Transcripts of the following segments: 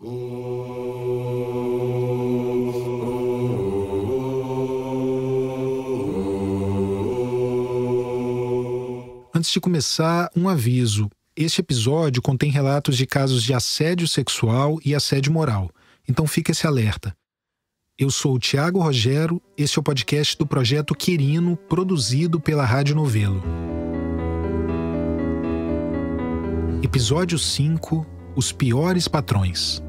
Antes de começar, um aviso. Este episódio contém relatos de casos de assédio sexual e assédio moral. Então fica esse alerta. Eu sou o Thiago Rogero, este é o podcast do Projeto Quirino, produzido pela Rádio Novelo. Episódio 5, Os Piores Patrões.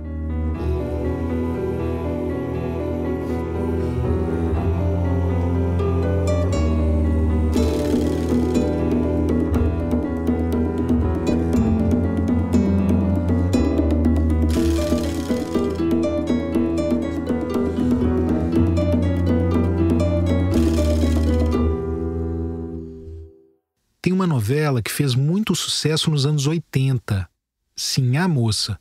Tem uma novela que fez muito sucesso nos anos 80, Sim, a Moça.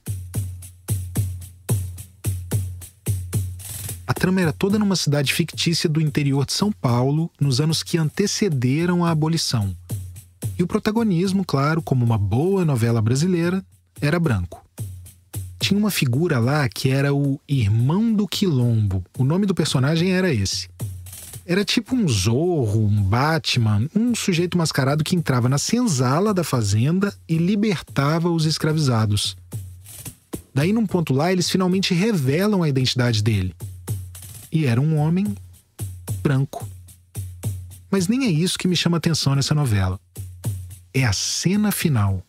A trama era toda numa cidade fictícia do interior de São Paulo, nos anos que antecederam a abolição. E o protagonismo, claro, como uma boa novela brasileira, era branco. Tinha uma figura lá que era o Irmão do Quilombo. O nome do personagem era esse. Era tipo um Zorro, um Batman, um sujeito mascarado que entrava na senzala da fazenda e libertava os escravizados. Daí, num ponto lá, eles finalmente revelam a identidade dele. E era um homem branco. Mas nem é isso que me chama atenção nessa novela. É a cena final.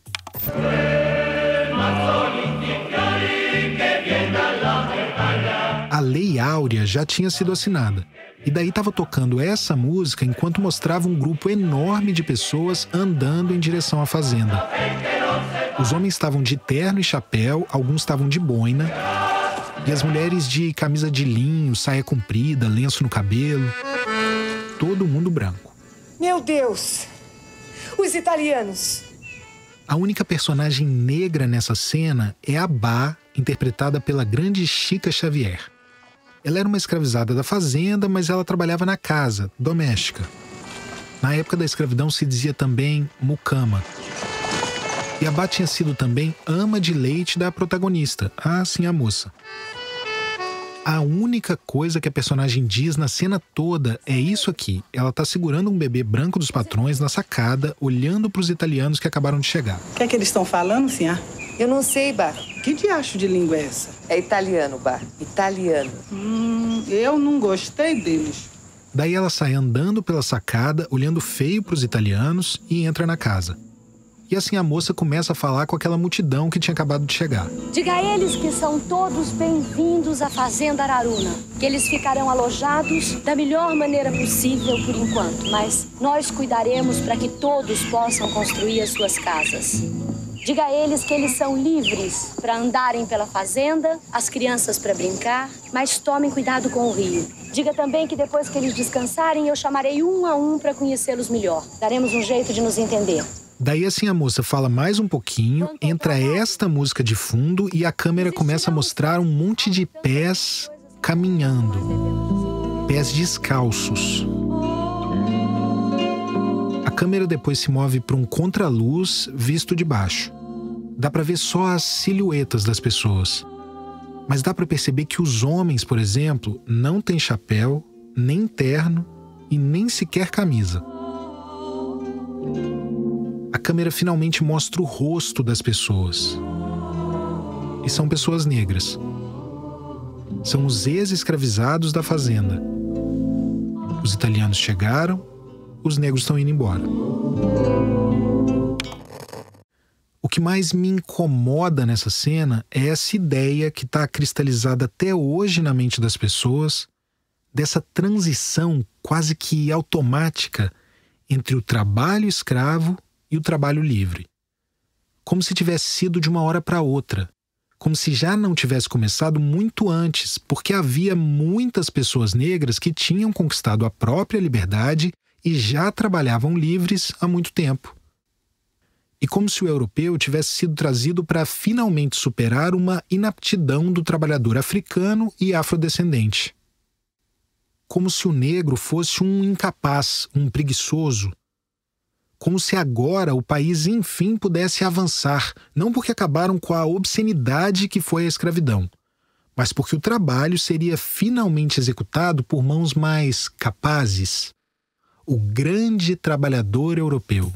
A Lei Áurea já tinha sido assinada. E daí estava tocando essa música enquanto mostrava um grupo enorme de pessoas andando em direção à fazenda. Os homens estavam de terno e chapéu, alguns estavam de boina, e as mulheres de camisa de linho, saia comprida, lenço no cabelo. Todo mundo branco. Meu Deus! Os italianos! A única personagem negra nessa cena é a Bá, interpretada pela grande Chica Xavier. Ela era uma escravizada da fazenda, mas ela trabalhava na casa, doméstica. Na época da escravidão se dizia também mucama. E a Bá tinha sido também ama de leite da protagonista, Sim, a Moça. A única coisa que a personagem diz na cena toda é isso aqui. Ela tá segurando um bebê branco dos patrões na sacada, olhando para os italianos que acabaram de chegar. O que é que eles estão falando, senhor? Eu não sei, Bá. Que diacho de língua é essa? É italiano, Bá. Italiano. Eu não gostei deles. Daí ela sai andando pela sacada, olhando feio para os italianos e entra na casa. E assim a moça começa a falar com aquela multidão que tinha acabado de chegar. Diga a eles que são todos bem-vindos à Fazenda Araruna, que eles ficarão alojados da melhor maneira possível por enquanto, mas nós cuidaremos para que todos possam construir as suas casas. Diga a eles que eles são livres para andarem pela fazenda, as crianças para brincar, mas tomem cuidado com o rio. Diga também que depois que eles descansarem, eu chamarei um a um para conhecê-los melhor. Daremos um jeito de nos entender. Daí assim a moça fala mais um pouquinho, entra esta música de fundo e a câmera começa a mostrar um monte de pés caminhando. Pés descalços. A câmera depois se move para um contraluz visto de baixo. Dá para ver só as silhuetas das pessoas. Mas dá para perceber que os homens, por exemplo, não têm chapéu, nem terno e nem sequer camisa. A câmera finalmente mostra o rosto das pessoas. E são pessoas negras. São os ex-escravizados da fazenda. Os italianos chegaram, os negros estão indo embora. O que mais me incomoda nessa cena é essa ideia que está cristalizada até hoje na mente das pessoas, dessa transição quase que automática entre o trabalho escravo e o trabalho livre. Como se tivesse sido de uma hora para outra. Como se já não tivesse começado muito antes, porque havia muitas pessoas negras que tinham conquistado a própria liberdade e já trabalhavam livres há muito tempo. E como se o europeu tivesse sido trazido para finalmente superar uma inaptidão do trabalhador africano e afrodescendente. Como se o negro fosse um incapaz, um preguiçoso. como se agora o país enfim pudesse avançar, não porque acabaram com a obscenidade que foi a escravidão, mas porque o trabalho seria finalmente executado por mãos mais capazes. O grande trabalhador europeu.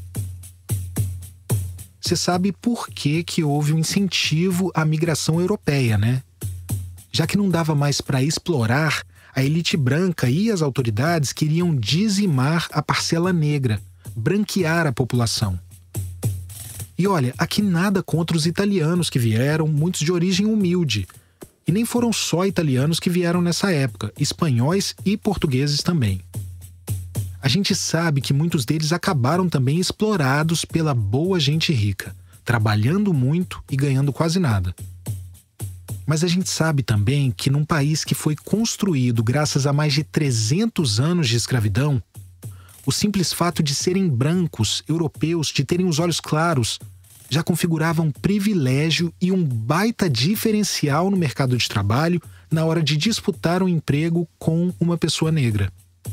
Você sabe por que houve um incentivo à migração europeia, né? Já que não dava mais para explorar, a elite branca e as autoridades queriam dizimar a parcela negra, branquear a população. E olha, aqui nada contra os italianos que vieram, muitos de origem humilde. E nem foram só italianos que vieram nessa época, espanhóis e portugueses também. A gente sabe que muitos deles acabaram também explorados pela boa gente rica, trabalhando muito e ganhando quase nada. Mas a gente sabe também que num país que foi construído graças a mais de 300 anos de escravidão, o simples fato de serem brancos, europeus, de terem os olhos claros, já configurava um privilégio e um baita diferencial no mercado de trabalho na hora de disputar um emprego com uma pessoa negra.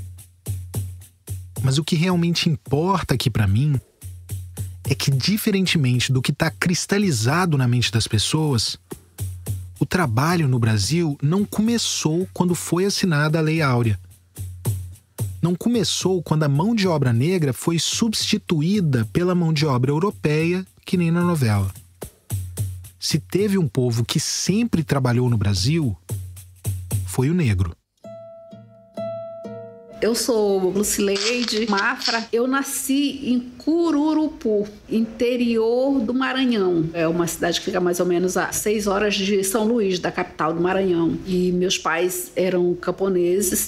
Mas o que realmente importa aqui para mim é que, diferentemente do que está cristalizado na mente das pessoas, o trabalho no Brasil não começou quando foi assinada a Lei Áurea. Não começou quando a mão de obra negra foi substituída pela mão de obra europeia, que nem na novela. Se teve um povo que sempre trabalhou no Brasil, foi o negro. Eu sou Lucileide Mafra. Eu nasci em Cururupu, interior do Maranhão. É uma cidade que fica mais ou menos a 6 horas de São Luís, da capital do Maranhão. E meus pais eram camponeses.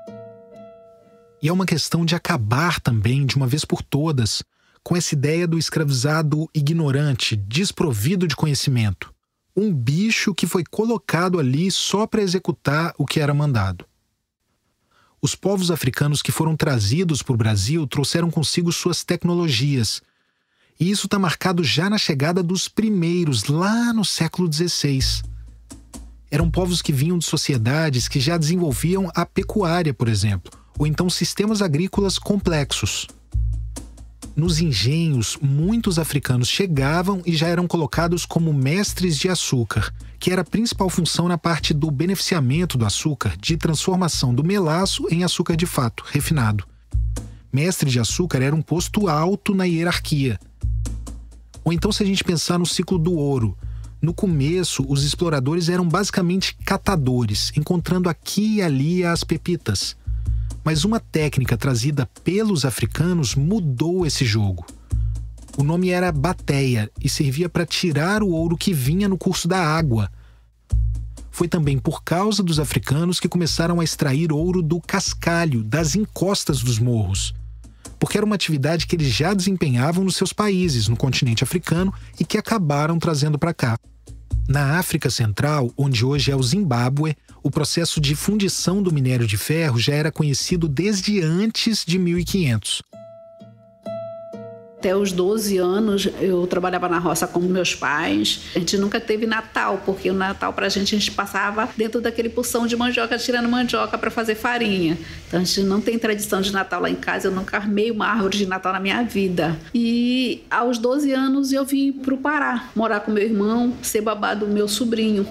E é uma questão de acabar também, de uma vez por todas, com essa ideia do escravizado ignorante, desprovido de conhecimento. Um bicho que foi colocado ali só para executar o que era mandado. Os povos africanos que foram trazidos para o Brasil trouxeram consigo suas tecnologias. E isso está marcado já na chegada dos primeiros, lá no século XVI. Eram povos que vinham de sociedades que já desenvolviam a pecuária, por exemplo, ou então sistemas agrícolas complexos. Nos engenhos, muitos africanos chegavam e já eram colocados como mestres de açúcar, que era a principal função na parte do beneficiamento do açúcar, de transformação do melaço em açúcar de fato, refinado. Mestre de açúcar era um posto alto na hierarquia. Ou então, se a gente pensar no ciclo do ouro, no começo, os exploradores eram basicamente catadores, encontrando aqui e ali as pepitas. Mas uma técnica trazida pelos africanos mudou esse jogo. O nome era bateia e servia para tirar o ouro que vinha no curso da água. Foi também por causa dos africanos que começaram a extrair ouro do cascalho, das encostas dos morros. Porque era uma atividade que eles já desempenhavam nos seus países, no continente africano, e que acabaram trazendo para cá. Na África Central, onde hoje é o Zimbábue, o processo de fundição do minério de ferro já era conhecido desde antes de 1500. Até os 12 anos eu trabalhava na roça com meus pais. A gente nunca teve Natal, porque o Natal pra gente a gente passava dentro daquele porção de mandioca, tirando mandioca para fazer farinha. Então a gente não tem tradição de Natal lá em casa, eu nunca armei uma árvore de Natal na minha vida. E aos 12 anos eu vim pro Pará, morar com meu irmão, ser babá do meu sobrinho.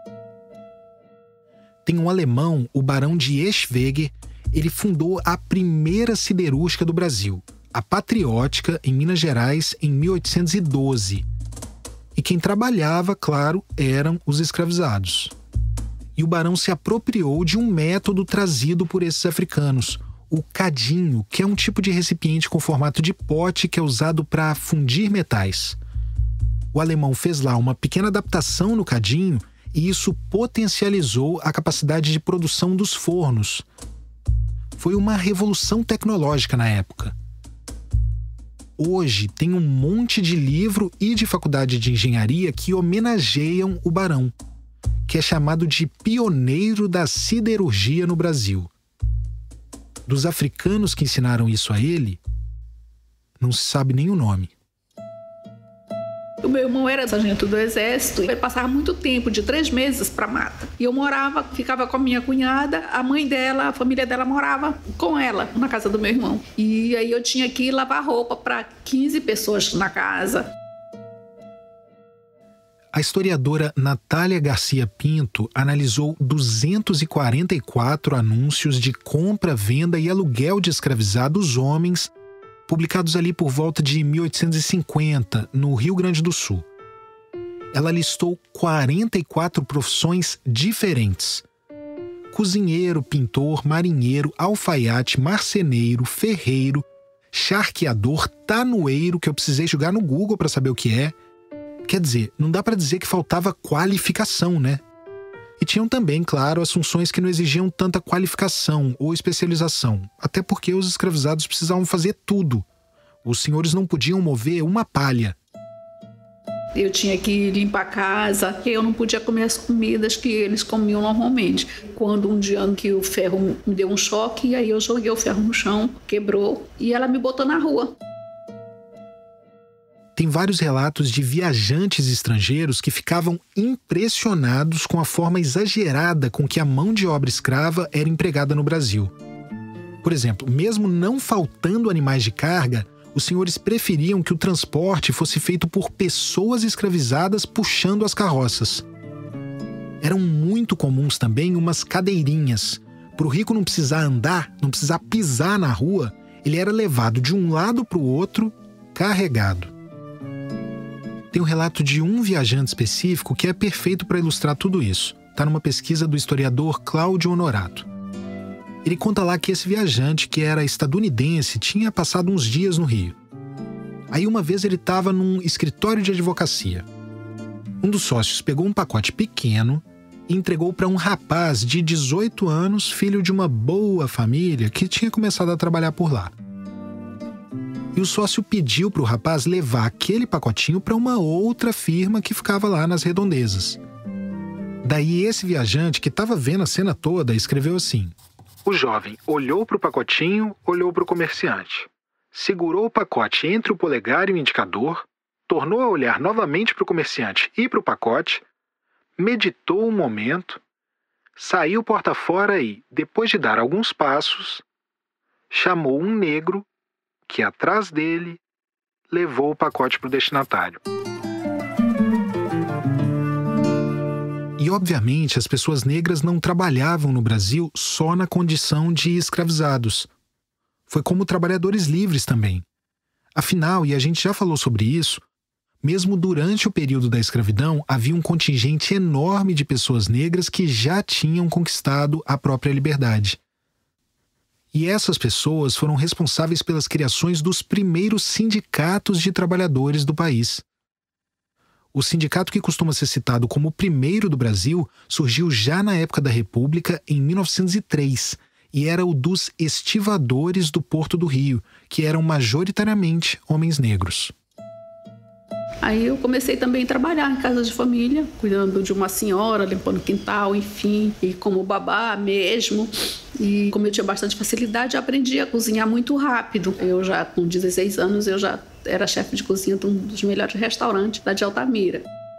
Tem um alemão, o Barão de Eschwege, ele fundou a primeira siderúrgica do Brasil, a Patriótica, em Minas Gerais, em 1812. E quem trabalhava, claro, eram os escravizados. E o barão se apropriou de um método trazido por esses africanos, o cadinho, que é um tipo de recipiente com formato de pote que é usado para fundir metais. O alemão fez lá uma pequena adaptação no cadinho e isso potencializou a capacidade de produção dos fornos. Foi uma revolução tecnológica na época. Hoje tem um monte de livro e de faculdade de engenharia que homenageiam o barão, que é chamado de pioneiro da siderurgia no Brasil. Dos africanos que ensinaram isso a ele, não se sabe nem o nome. O meu irmão era sargento do exército, ele passava muito tempo, de 3 meses, para mata. E eu ficava com a minha cunhada, a mãe dela, a família dela morava com ela, na casa do meu irmão. E aí eu tinha que lavar roupa para 15 pessoas na casa. A historiadora Natália Garcia Pinto analisou 244 anúncios de compra, venda e aluguel de escravizados homens, publicados ali por volta de 1850, no Rio Grande do Sul. Ela listou 44 profissões diferentes: cozinheiro, pintor, marinheiro, alfaiate, marceneiro, ferreiro, charqueador, tanoeiro, que eu precisei jogar no Google para saber o que é. Quer dizer, não dá para dizer que faltava qualificação, né? E tinham também, claro, as funções que não exigiam tanta qualificação ou especialização, até porque os escravizados precisavam fazer tudo. Os senhores não podiam mover uma palha. Eu tinha que limpar a casa, eu não podia comer as comidas que eles comiam normalmente. Quando um dia que o ferro me deu um choque, e aí eu joguei o ferro no chão, quebrou, e ela me botou na rua. Tem vários relatos de viajantes estrangeiros que ficavam impressionados com a forma exagerada com que a mão de obra escrava era empregada no Brasil. Por exemplo, mesmo não faltando animais de carga, os senhores preferiam que o transporte fosse feito por pessoas escravizadas puxando as carroças. Eram muito comuns também umas cadeirinhas. Para o rico não precisar andar, não precisar pisar na rua, ele era levado de um lado para o outro, carregado. Tem um relato de um viajante específico que é perfeito para ilustrar tudo isso. Está numa pesquisa do historiador Cláudio Honorato. Ele conta lá que esse viajante, que era estadunidense, tinha passado uns dias no Rio. Aí uma vez ele estava num escritório de advocacia. Um dos sócios pegou um pacote pequeno e entregou para um rapaz de 18 anos, filho de uma boa família, que tinha começado a trabalhar por lá. E o sócio pediu para o rapaz levar aquele pacotinho para uma outra firma que ficava lá nas redondezas. Daí esse viajante, que estava vendo a cena toda, escreveu assim: o jovem olhou para o pacotinho, olhou para o comerciante. Segurou o pacote entre o polegar e o indicador, tornou a olhar novamente para o comerciante e para o pacote, meditou um momento, saiu porta fora e, depois de dar alguns passos, chamou um negro que, atrás dele, levou o pacote para o destinatário. E, obviamente, as pessoas negras não trabalhavam no Brasil só na condição de escravizados. Foi como trabalhadores livres também. Afinal, e a gente já falou sobre isso, mesmo durante o período da escravidão, havia um contingente enorme de pessoas negras que já tinham conquistado a própria liberdade. E essas pessoas foram responsáveis pelas criações dos primeiros sindicatos de trabalhadores do país. O sindicato que costuma ser citado como o primeiro do Brasil surgiu já na época da República, em 1903, e era o dos estivadores do Porto do Rio, que eram majoritariamente homens negros. Aí eu comecei também a trabalhar em casa de família, cuidando de uma senhora, limpando o quintal, enfim, e como babá mesmo. E como eu tinha bastante facilidade, eu aprendi a cozinhar muito rápido. Eu já, com 16 anos, eu já era chefe de cozinha de um dos melhores restaurantes da de Altamira.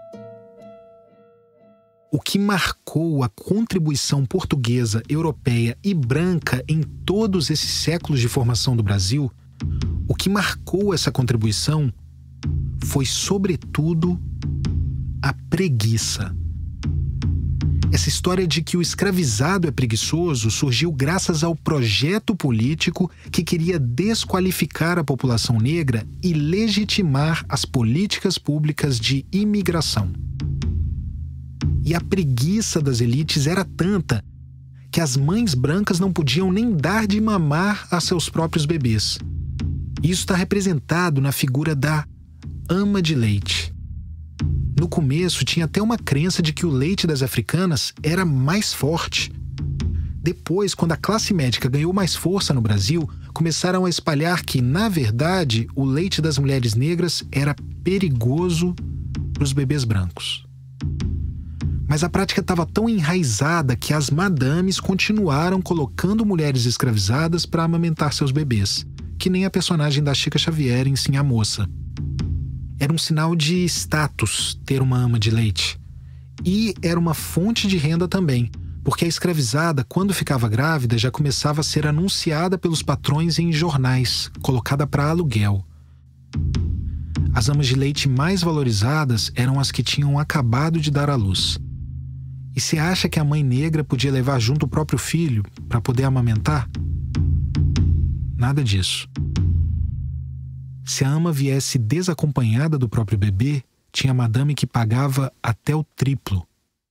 O que marcou a contribuição portuguesa, europeia e branca em todos esses séculos de formação do Brasil, o que marcou essa contribuição foi, sobretudo, a preguiça. Essa história de que o escravizado é preguiçoso surgiu graças ao projeto político que queria desqualificar a população negra e legitimar as políticas públicas de imigração. E a preguiça das elites era tanta que as mães brancas não podiam nem dar de mamar a seus próprios bebês. Isso está representado na figura da ama de leite. No começo, tinha até uma crença de que o leite das africanas era mais forte. Depois, quando a classe médica ganhou mais força no Brasil, começaram a espalhar que, na verdade, o leite das mulheres negras era perigoso para os bebês brancos. Mas a prática estava tão enraizada que as madames continuaram colocando mulheres escravizadas para amamentar seus bebês, que nem a personagem da Chica Xavier em Sim a Moça. Era um sinal de status ter uma ama de leite. E era uma fonte de renda também, porque a escravizada, quando ficava grávida, já começava a ser anunciada pelos patrões em jornais, colocada para aluguel. As amas de leite mais valorizadas eram as que tinham acabado de dar à luz. E você acha que a mãe negra podia levar junto o próprio filho para poder amamentar? Nada disso. Se a ama viesse desacompanhada do próprio bebê, tinha madame que pagava até o triplo.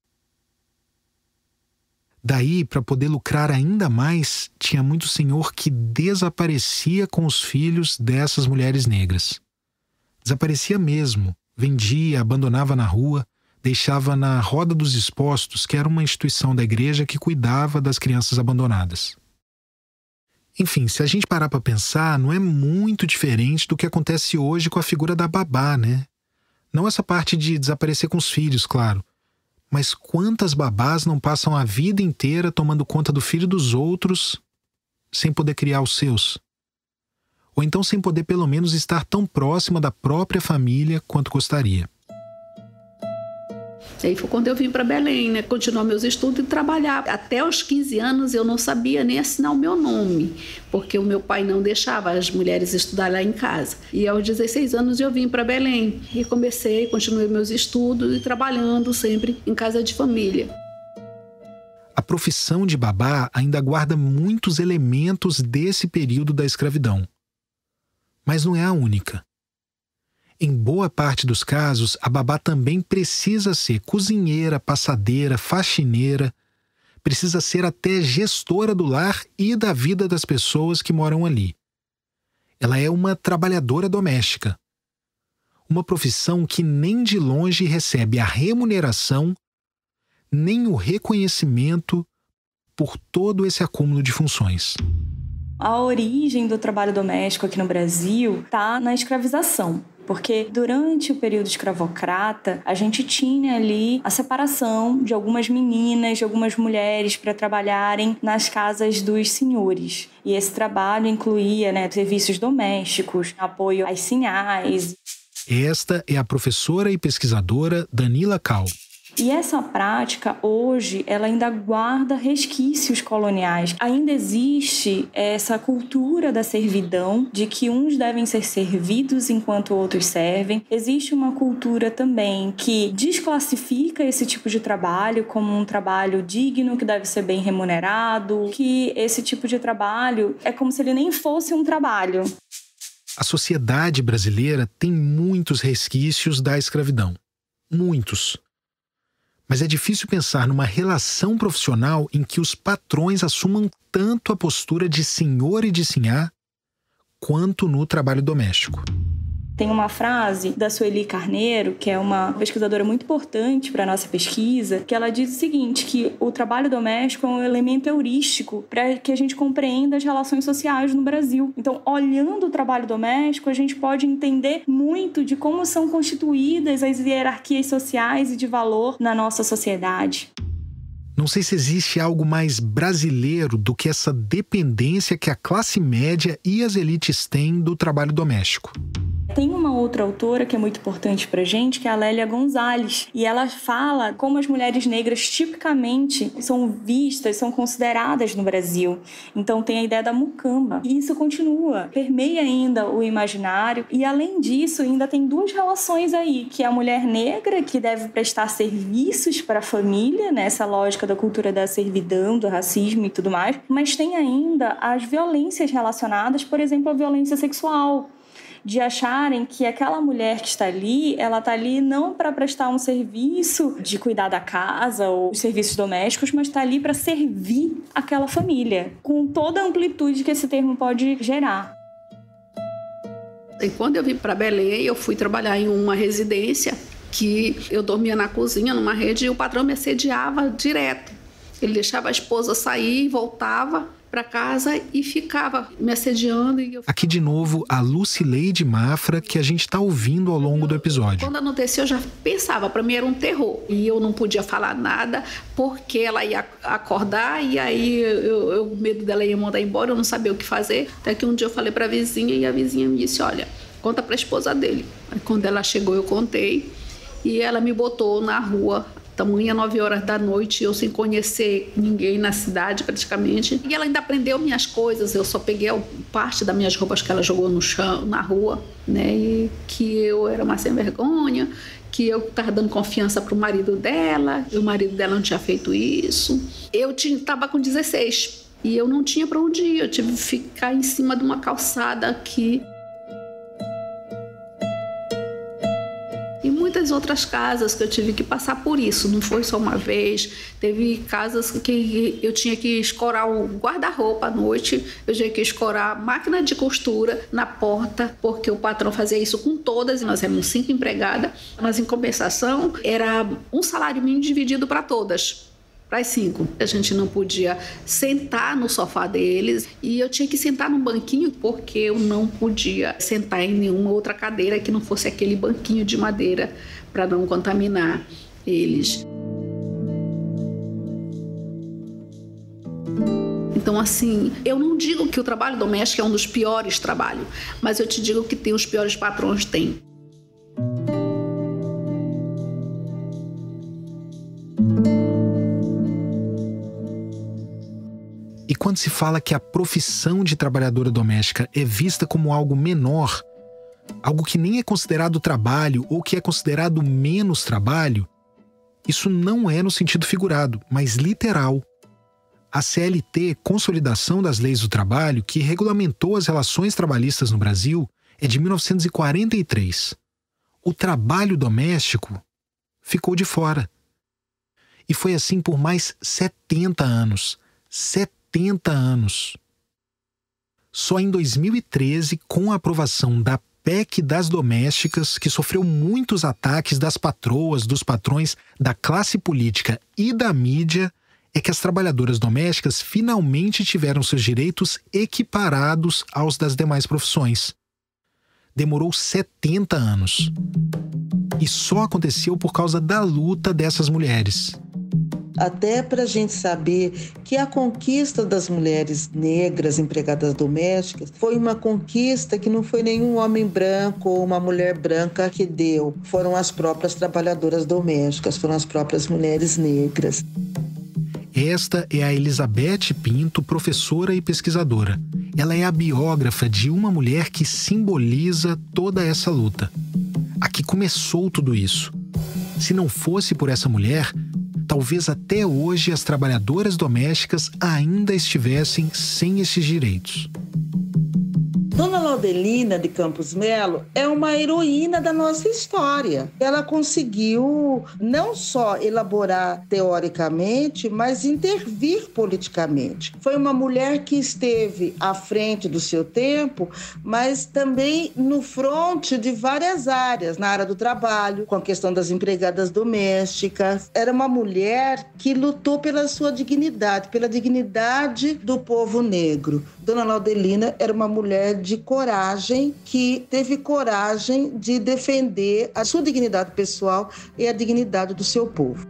Daí, para poder lucrar ainda mais, tinha muito senhor que desaparecia com os filhos dessas mulheres negras. Desaparecia mesmo, vendia, abandonava na rua, deixava na Roda dos Expostos, que era uma instituição da igreja que cuidava das crianças abandonadas. Enfim, se a gente parar para pensar, não é muito diferente do que acontece hoje com a figura da babá, né? Não essa parte de desaparecer com os filhos, claro. Mas quantas babás não passam a vida inteira tomando conta do filho dos outros sem poder criar os seus? Ou então sem poder pelo menos estar tão próxima da própria família quanto gostaria. E aí foi quando eu vim para Belém, né? Continuar meus estudos e trabalhar. Até os 15 anos eu não sabia nem assinar o meu nome, porque o meu pai não deixava as mulheres estudar lá em casa. E aos 16 anos eu vim para Belém e continuei meus estudos e trabalhando sempre em casa de família. A profissão de babá ainda guarda muitos elementos desse período da escravidão. Mas não é a única. Em boa parte dos casos, a babá também precisa ser cozinheira, passadeira, faxineira, precisa ser até gestora do lar e da vida das pessoas que moram ali. Ela é uma trabalhadora doméstica. Uma profissão que nem de longe recebe a remuneração nem o reconhecimento por todo esse acúmulo de funções. A origem do trabalho doméstico aqui no Brasil está na escravização. Porque durante o período escravocrata, a gente tinha ali a separação de algumas meninas, de algumas mulheres para trabalharem nas casas dos senhores. E esse trabalho incluía, serviços domésticos, apoio às sinhais. Esta é a professora e pesquisadora Danila Cal. E essa prática, hoje, ela ainda guarda resquícios coloniais. Ainda existe essa cultura da servidão, de que uns devem ser servidos enquanto outros servem. Existe uma cultura também que desclassifica esse tipo de trabalho como um trabalho digno, que deve ser bem remunerado, que esse tipo de trabalho é como se ele nem fosse um trabalho. A sociedade brasileira tem muitos resquícios da escravidão. Muitos. Mas é difícil pensar numa relação profissional em que os patrões assumam tanto a postura de senhor e de sinhá quanto no trabalho doméstico. Tem uma frase da Sueli Carneiro, que é uma pesquisadora muito importante para a nossa pesquisa, que ela diz o seguinte, que o trabalho doméstico é um elemento heurístico para que a gente compreenda as relações sociais no Brasil. Então, olhando o trabalho doméstico, a gente pode entender muito de como são constituídas as hierarquias sociais e de valor na nossa sociedade. Não sei se existe algo mais brasileiro do que essa dependência que a classe média e as elites têm do trabalho doméstico. Tem uma outra autora que é muito importante pra gente, que é a Lélia Gonzalez. E ela fala como as mulheres negras tipicamente são vistas, são consideradas no Brasil. Então tem a ideia da mucamba. E isso continua, permeia ainda o imaginário. E além disso, ainda tem duas relações aí, que é a mulher negra, que deve prestar serviços para a família, nessa lógica da cultura da servidão, do racismo e tudo mais. Mas tem ainda as violências relacionadas, por exemplo, a violência sexual. De acharem que aquela mulher que está ali, ela está ali não para prestar um serviço de cuidar da casa ou os serviços domésticos, mas está ali para servir aquela família, com toda a amplitude que esse termo pode gerar. E quando eu vim para Belém, eu fui trabalhar em uma residência que eu dormia na cozinha, numa rede, e o patrão me assediava direto. Ele deixava a esposa sair e voltava para casa e ficava me assediando. Aqui de novo a Lucileide Mafra, que a gente está ouvindo ao longo do episódio. Quando anoiteceu, eu já pensava, para mim era um terror. E eu não podia falar nada, porque ela ia acordar e aí o medo dela ia mandar embora, eu não sabia o que fazer. Até que um dia eu falei para a vizinha e a vizinha me disse, olha, conta para a esposa dele. Aí, quando ela chegou, eu contei, e ela me botou na rua, tamanha 9 horas da noite, eu sem conhecer ninguém na cidade praticamente. E ela ainda prendeu minhas coisas, eu só peguei parte das minhas roupas que ela jogou no chão, na rua, né? E que eu era uma sem vergonha, que eu estava dando confiança para o marido dela, e o marido dela não tinha feito isso. Eu estava com 16 e eu não tinha para onde ir, eu tive que ficar em cima de uma calçada aqui. E muitas outras casas que eu tive que passar por isso, não foi só uma vez. Teve casas que eu tinha que escorar o guarda-roupa à noite, eu tinha que escorar a máquina de costura na porta, porque o patrão fazia isso com todas, e nós éramos 5 empregadas, mas em compensação era um salário mínimo dividido para todas. Para as 5. A gente não podia sentar no sofá deles e eu tinha que sentar num banquinho porque eu não podia sentar em nenhuma outra cadeira que não fosse aquele banquinho de madeira para não contaminar eles. Então, assim, eu não digo que o trabalho doméstico é um dos piores trabalhos, mas eu te digo que tem os piores patrões, tem. E quando se fala que a profissão de trabalhadora doméstica é vista como algo menor, algo que nem é considerado trabalho ou que é considerado menos trabalho, isso não é no sentido figurado, mas literal. A CLT, Consolidação das Leis do Trabalho, que regulamentou as relações trabalhistas no Brasil, é de 1943. O trabalho doméstico ficou de fora. E foi assim por mais 70 anos. 70 anos. Só em 2013, com a aprovação da PEC das domésticas, que sofreu muitos ataques das patroas, dos patrões, da classe política e da mídia, é que as trabalhadoras domésticas finalmente tiveram seus direitos equiparados aos das demais profissões. Demorou 70 anos. E só aconteceu por causa da luta dessas mulheres. Até para a gente saber que a conquista das mulheres negras empregadas domésticas foi uma conquista que não foi nenhum homem branco ou uma mulher branca que deu. Foram as próprias trabalhadoras domésticas, foram as próprias mulheres negras. Esta é a Elizabeth Pinto, professora e pesquisadora. Ela é a biógrafa de uma mulher que simboliza toda essa luta. A que começou tudo isso. Se não fosse por essa mulher, talvez até hoje as trabalhadoras domésticas ainda estivessem sem esses direitos. Dona Laudelina de Campos Melo é uma heroína da nossa história. Ela conseguiu não só elaborar teoricamente, mas intervir politicamente. Foi uma mulher que esteve à frente do seu tempo, mas também no fronte de várias áreas, na área do trabalho, com a questão das empregadas domésticas. Era uma mulher que lutou pela sua dignidade, pela dignidade do povo negro. Dona Laudelina era uma mulher de coragem, que teve coragem de defender a sua dignidade pessoal e a dignidade do seu povo.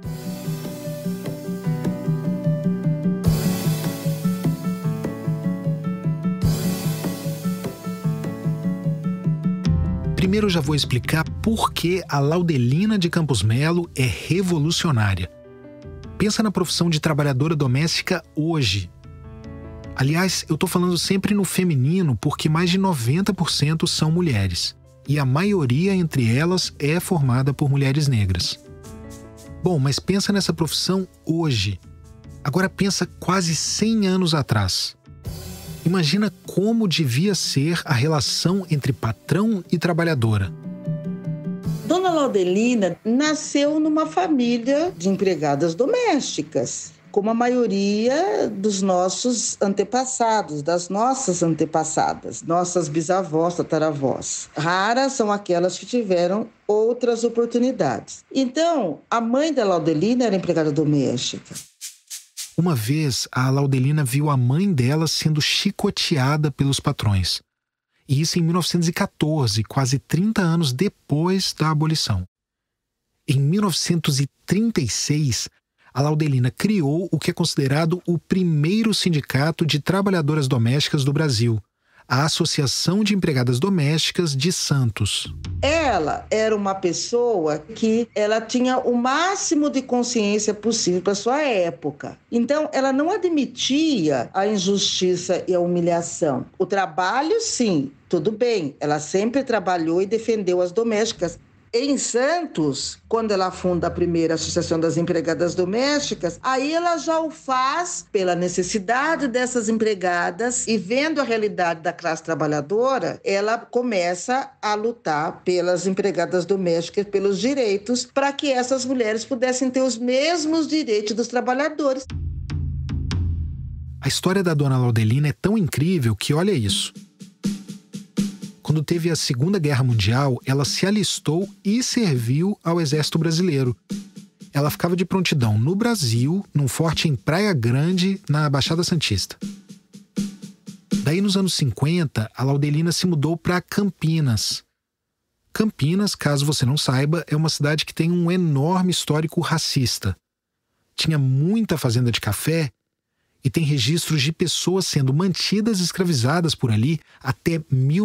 Primeiro eu já vou explicar por que a Laudelina de Campos Melo é revolucionária. Pensa na profissão de trabalhadora doméstica hoje. Aliás, eu estou falando sempre no feminino porque mais de 90% são mulheres. E a maioria entre elas é formada por mulheres negras. Bom, mas pensa nessa profissão hoje. Agora pensa quase 100 anos atrás. Imagina como devia ser a relação entre patrão e trabalhadora. Dona Laudelina nasceu numa família de empregadas domésticas, como a maioria dos nossos antepassados, das nossas antepassadas, nossas bisavós, tataravós. Raras são aquelas que tiveram outras oportunidades. Então, a mãe da Laudelina era empregada doméstica. Uma vez, a Laudelina viu a mãe dela sendo chicoteada pelos patrões. E isso em 1914, quase 30 anos depois da abolição. Em 1936, a Laudelina criou o que é considerado o primeiro sindicato de trabalhadoras domésticas do Brasil, a Associação de Empregadas Domésticas de Santos. Ela era uma pessoa que ela tinha o máximo de consciência possível para sua época. Então, ela não admitia a injustiça e a humilhação. O trabalho, sim, tudo bem. Ela sempre trabalhou e defendeu as domésticas. Em Santos, quando ela funda a primeira Associação das Empregadas Domésticas, aí ela já o faz pela necessidade dessas empregadas e vendo a realidade da classe trabalhadora, ela começa a lutar pelas empregadas domésticas, pelos direitos, para que essas mulheres pudessem ter os mesmos direitos dos trabalhadores. A história da dona Laudelina é tão incrível que olha isso. Quando teve a Segunda Guerra Mundial, ela se alistou e serviu ao Exército Brasileiro. Ela ficava de prontidão no Brasil, num forte em Praia Grande, na Baixada Santista. Daí, nos anos 50, a Laudelina se mudou para Campinas. Campinas, caso você não saiba, é uma cidade que tem um enorme histórico racista. Tinha muita fazenda de café e tem registros de pessoas sendo mantidas e escravizadas por ali até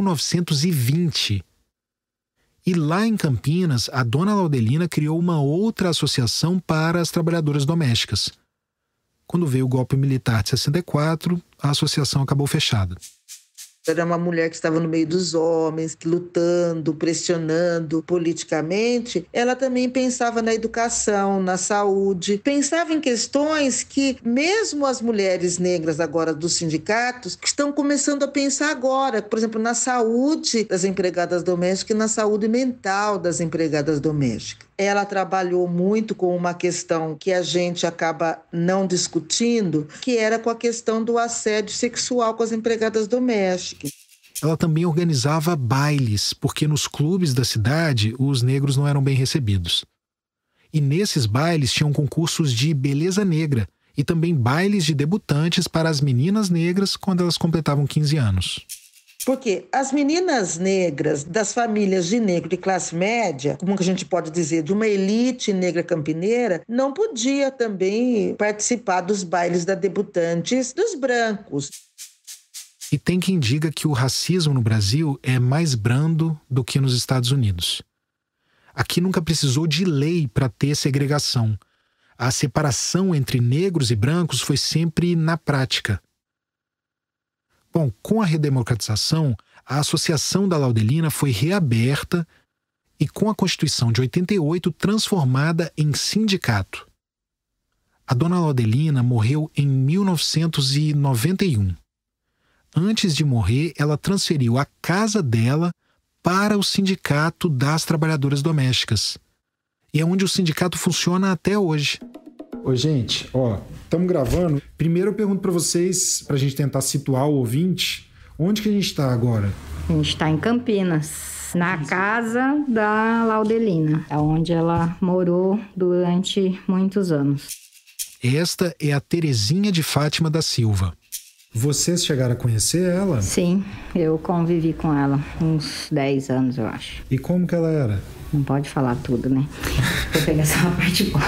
1920. E lá em Campinas, a dona Laudelina criou uma outra associação para as trabalhadoras domésticas. Quando veio o golpe militar de 64, a associação acabou fechada. Era uma mulher que estava no meio dos homens, que lutando, pressionando politicamente. Ela também pensava na educação, na saúde. Pensava em questões que mesmo as mulheres negras agora dos sindicatos estão começando a pensar agora. Por exemplo, na saúde das empregadas domésticas e na saúde mental das empregadas domésticas. Ela trabalhou muito com uma questão que a gente acaba não discutindo, que era com a questão do assédio sexual com as empregadas domésticas. Ela também organizava bailes, porque nos clubes da cidade os negros não eram bem recebidos. E nesses bailes tinham concursos de beleza negra e também bailes de debutantes para as meninas negras quando elas completavam 15 anos. Porque as meninas negras das famílias de negro de classe média, como que a gente pode dizer, de uma elite negra campineira, não podia também participar dos bailes da debutantes dos brancos. E tem quem diga que o racismo no Brasil é mais brando do que nos Estados Unidos. Aqui nunca precisou de lei para ter segregação. A separação entre negros e brancos foi sempre na prática. Bom, com a redemocratização, a Associação da Laudelina foi reaberta e, com a Constituição de 88, transformada em sindicato. A dona Laudelina morreu em 1991. Antes de morrer, ela transferiu a casa dela para o Sindicato das Trabalhadoras Domésticas. E é onde o sindicato funciona até hoje. Ô, gente, estamos gravando. Primeiro eu pergunto para vocês, para a gente tentar situar o ouvinte, onde que a gente está agora? A gente está em Campinas, na casa da Laudelina, onde ela morou durante muitos anos. Esta é a Terezinha de Fátima da Silva. Vocês chegaram a conhecer ela? Sim, eu convivi com ela uns 10 anos, eu acho. E como que ela era? Não pode falar tudo, né? Vou pegar só a parte boa.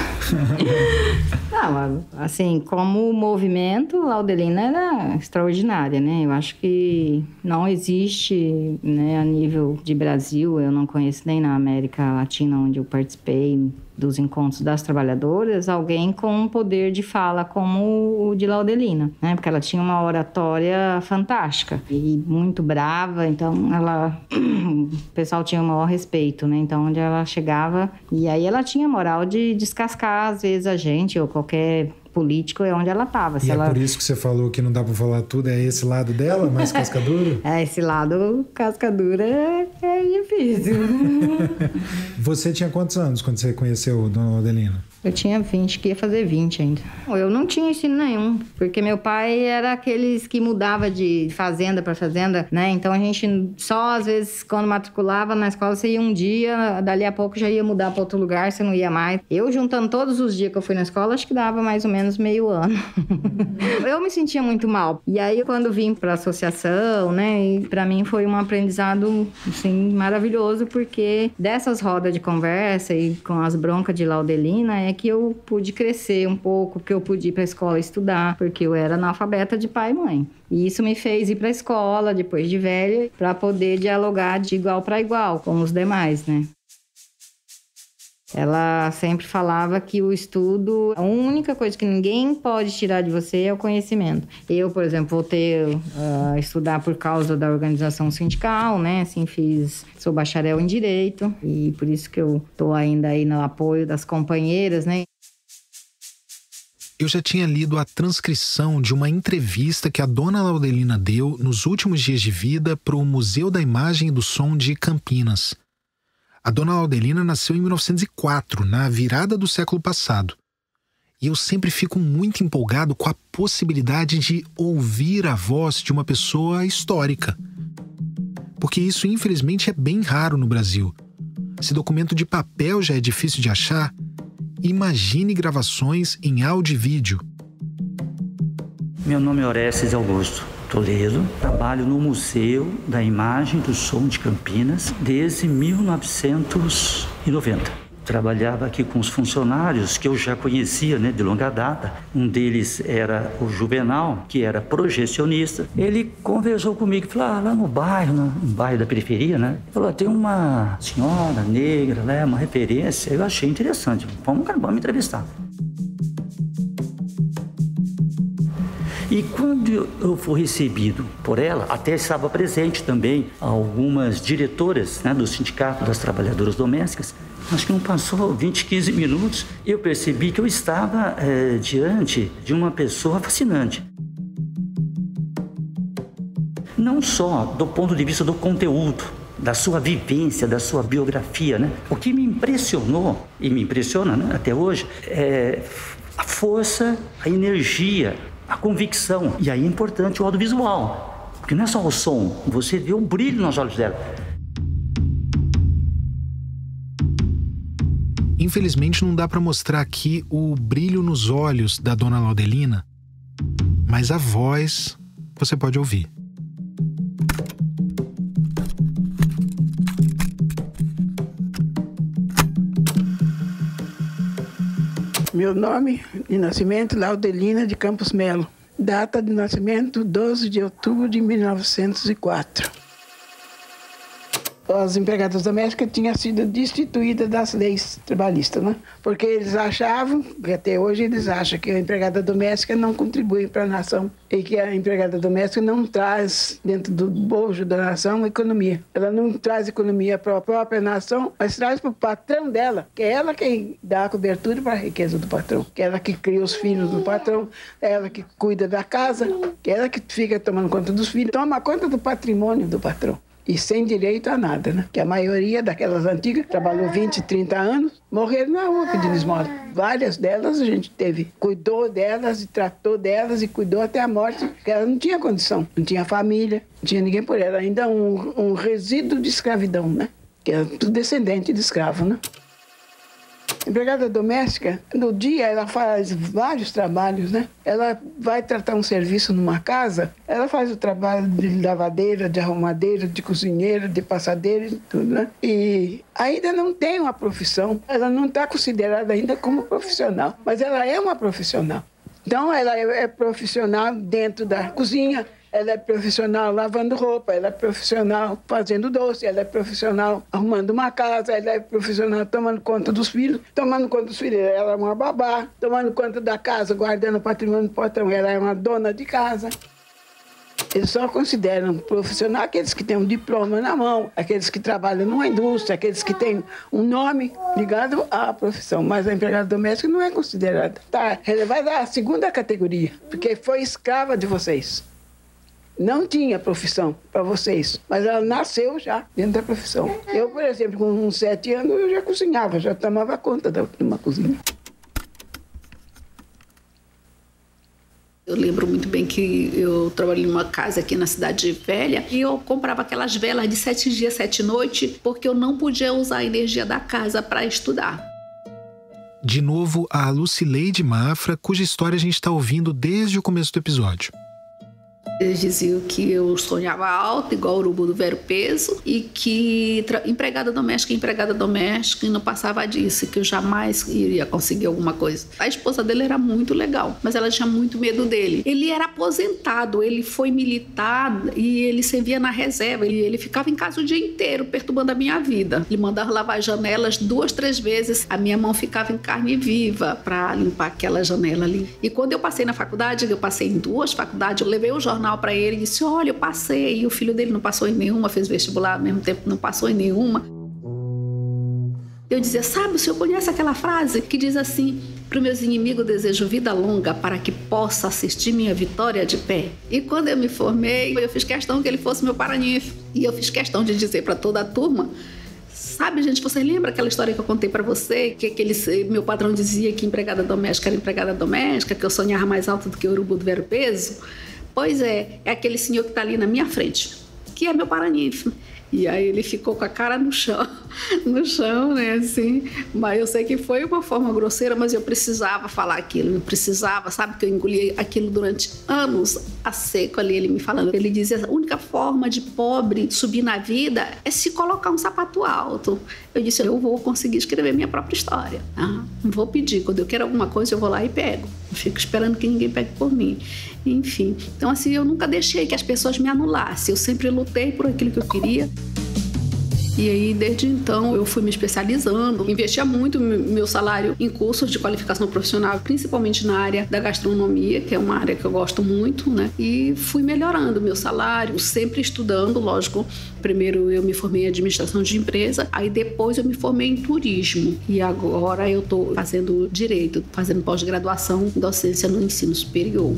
Não, assim, como movimento, Laudelina era extraordinária, né? Eu acho que não existe, né, a nível de Brasil, eu não conheço nem na América Latina, onde eu participei dos encontros das trabalhadoras, alguém com um poder de fala como o de Laudelina, né? Porque ela tinha uma oratória fantástica e muito brava, então o pessoal tinha o maior respeito, né? Então, onde ela chegava, e aí ela tinha moral de descascar, às vezes, a gente, ou qualquer político, é onde ela estava. E é por isso que você falou que não dá para falar tudo, é esse lado dela, mais cascadura? Esse lado cascadura é difícil. Você tinha quantos anos quando você conheceu a dona Laudelina? Eu tinha 20, que ia fazer 20 ainda. Eu não tinha ensino nenhum, porque meu pai era aqueles que mudava de fazenda para fazenda, né? Então a gente só, às vezes, quando matriculava na escola, você ia um dia, dali a pouco já ia mudar para outro lugar, você não ia mais. Eu, juntando todos os dias que eu fui na escola, acho que dava mais ou menos meio ano. Eu me sentia muito mal. E aí, quando vim para a associação, né? E para mim foi um aprendizado, assim, maravilhoso, porque dessas rodas de conversa e com as broncas de Laudelina, é que eu pude crescer um pouco, porque eu pude ir para a escola estudar, porque eu era analfabeta de pai e mãe. E isso me fez ir para a escola, depois de velha, para poder dialogar de igual para igual com os demais, né? Ela sempre falava que o estudo, a única coisa que ninguém pode tirar de você é o conhecimento. Eu, por exemplo, voltei a estudar por causa da organização sindical, né? Assim, sou bacharel em Direito e por isso que eu tô ainda aí no apoio das companheiras, né? Eu já tinha lido a transcrição de uma entrevista que a dona Laudelina deu nos últimos dias de vida para o Museu da Imagem e do Som de Campinas. A dona Laudelina nasceu em 1904, na virada do século passado. E eu sempre fico muito empolgado com a possibilidade de ouvir a voz de uma pessoa histórica. Porque isso, infelizmente, é bem raro no Brasil. Se documento de papel já é difícil de achar, imagine gravações em áudio e vídeo. Meu nome é Orestes Augusto Toledo, trabalho no Museu da Imagem e do Som de Campinas desde 1990. Trabalhava aqui com os funcionários que eu já conhecia, né, de longa data. Um deles era o Juvenal, que era projecionista. Ele conversou comigo e falou, lá no bairro da periferia, né? Ele falou, tem uma senhora negra, né, uma referência. Eu achei interessante, vamos entrevistar. E quando eu fui recebido por ela, até estava presente também algumas diretoras, né, do Sindicato das Trabalhadoras Domésticas. Acho que não passou 20, 15 minutos, eu percebi que eu estava diante de uma pessoa fascinante. Não só do ponto de vista do conteúdo, da sua vivência, da sua biografia, né? O que me impressionou, e me impressiona, né, até hoje, é a força, a energia, a convicção. E aí é importante o audiovisual, porque não é só o som, você vê o brilho nos olhos dela. Infelizmente não dá para mostrar aqui o brilho nos olhos da dona Laudelina, mas a voz você pode ouvir. Meu nome de nascimento, Laudelina de Campos Melo. Data de nascimento, 12 de outubro de 1904. As empregadas domésticas tinham sido destituídas das leis trabalhistas, né? Porque eles achavam, que até hoje eles acham, que a empregada doméstica não contribui para a nação e que a empregada doméstica não traz dentro do bojo da nação economia. Ela não traz economia para a própria nação, mas traz para o patrão dela, que é ela quem dá a cobertura para a riqueza do patrão, que é ela que cria os filhos do patrão, é ela que cuida da casa, que é ela que fica tomando conta dos filhos, toma conta do patrimônio do patrão. E sem direito a nada, né? Que a maioria daquelas antigas trabalhou 20, 30 anos, morreram na rua pedindo esmola. Várias delas a gente cuidou delas e tratou delas e cuidou até a morte, porque ela não tinha condição, não tinha família, não tinha ninguém por ela. Ainda um resíduo de escravidão, né? Que era tudo descendente de escravo, né? Empregada doméstica, no dia ela faz vários trabalhos, né? Ela vai tratar um serviço numa casa, ela faz o trabalho de lavadeira, de arrumadeira, de cozinheira, de passadeira e tudo, né? E ainda não tem uma profissão, ela não está considerada ainda como profissional, mas ela é uma profissional. Então ela é profissional dentro da cozinha, ela é profissional lavando roupa, ela é profissional fazendo doce, ela é profissional arrumando uma casa, ela é profissional tomando conta dos filhos. Tomando conta dos filhos, ela é uma babá. Tomando conta da casa, guardando o patrimônio do patrão, ela é uma dona de casa. Eles só consideram profissional aqueles que têm um diploma na mão, aqueles que trabalham numa indústria, aqueles que têm um nome ligado à profissão. Mas a empregada doméstica não é considerada. Está relevada à segunda categoria, porque foi escrava de vocês. Não tinha profissão para vocês, mas ela nasceu já dentro da profissão. Eu, por exemplo, com uns 7 anos, eu já cozinhava, já tomava conta de uma cozinha. Eu lembro muito bem que eu trabalhei numa casa aqui na Cidade Velha e eu comprava aquelas velas de 7 dias, 7 noites, porque eu não podia usar a energia da casa para estudar. De novo, a Lucileide Mafra, cuja história a gente está ouvindo desde o começo do episódio. Eles diziam que eu sonhava alto, igual o urubu do velho peso, e que empregada doméstica e não passava disso, que eu jamais iria conseguir alguma coisa. A esposa dele era muito legal, mas ela tinha muito medo dele. Ele era aposentado, ele foi militar e ele servia na reserva. Ele ficava em casa o dia inteiro, perturbando a minha vida. Ele mandava lavar as janelas 2, 3 vezes. A minha mão ficava em carne viva para limpar aquela janela ali. E quando eu passei na faculdade, eu passei em 2 faculdades, eu levei o jornal para ele e disse, olha, eu passei. E o filho dele não passou em nenhuma, fez vestibular ao mesmo tempo, não passou em nenhuma. Eu dizia, sabe, o senhor conhece aquela frase que diz assim, para os meus inimigos desejo vida longa para que possa assistir minha vitória de pé. E quando eu me formei, eu fiz questão que ele fosse meu paraninfo. E eu fiz questão de dizer para toda a turma, sabe, gente, você lembra aquela história que eu contei para você? Que meu patrão dizia que empregada doméstica era empregada doméstica, que eu sonhava mais alto do que o urubu do velho peso? Pois é aquele senhor que está ali na minha frente, que é meu paraninfo. E aí ele ficou com a cara no chão, né, assim. Mas eu sei que foi uma forma grosseira, mas eu precisava falar aquilo, eu precisava, sabe, que eu engoli aquilo durante anos a seco ali, ele me falando. Ele dizia, a única forma de pobre subir na vida é se colocar um sapato alto. Eu disse, eu vou conseguir escrever minha própria história. Não vou pedir, quando eu quero alguma coisa eu vou lá e pego. Não fico esperando que ninguém pegue por mim. Enfim, então assim, eu nunca deixei que as pessoas me anulassem, eu sempre lutei por aquilo que eu queria. E aí, desde então, eu fui me especializando, investia muito meu salário em cursos de qualificação profissional, principalmente na área da gastronomia, que é uma área que eu gosto muito, né? E fui melhorando meu salário, sempre estudando, lógico. Primeiro eu me formei em administração de empresa, aí depois eu me formei em turismo. E agora eu estou fazendo direito, fazendo pós-graduação em docência no ensino superior.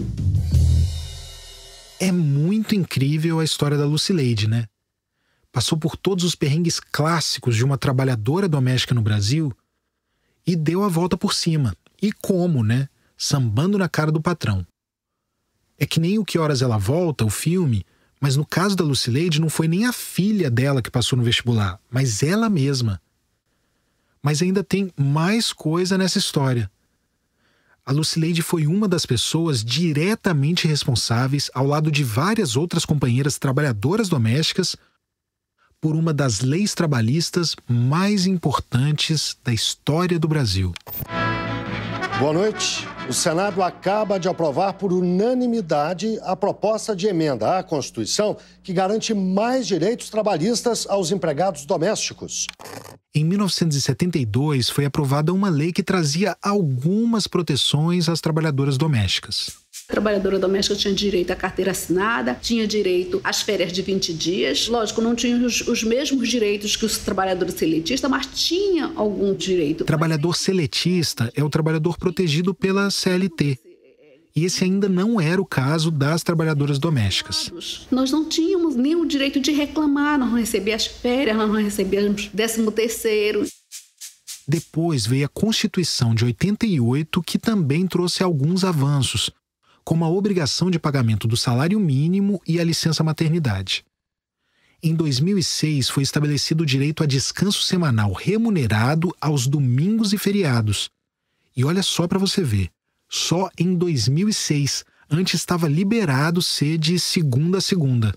É muito incrível a história da Lucileide, né? Passou por todos os perrengues clássicos de uma trabalhadora doméstica no Brasil e deu a volta por cima. E como, né? Sambando na cara do patrão. É que nem o Que Horas Ela Volta, o filme, mas no caso da Lucileide não foi nem a filha dela que passou no vestibular, mas ela mesma. Mas ainda tem mais coisa nessa história. A Lucileide foi uma das pessoas diretamente responsáveis, ao lado de várias outras companheiras trabalhadoras domésticas, por uma das leis trabalhistas mais importantes da história do Brasil. Boa noite. O Senado acaba de aprovar por unanimidade a proposta de emenda à Constituição que garante mais direitos trabalhistas aos empregados domésticos. Em 1972, foi aprovada uma lei que trazia algumas proteções às trabalhadoras domésticas. A trabalhadora doméstica tinha direito à carteira assinada, tinha direito às férias de 20 dias. Lógico, não tinha os mesmos direitos que os trabalhadores seletistas, mas tinha algum direito. Trabalhador seletista é o trabalhador protegido pela CLT. E esse ainda não era o caso das trabalhadoras domésticas. Nós não tínhamos nem o direito de reclamar, nós não recebíamos as férias, nós não recebíamos 13º. Depois veio a Constituição de 88, que também trouxe alguns avanços, como a obrigação de pagamento do salário mínimo e a licença maternidade. Em 2006, foi estabelecido o direito a descanso semanal remunerado aos domingos e feriados. E olha só para você ver, só em 2006, antes estava liberado ser de segunda a segunda.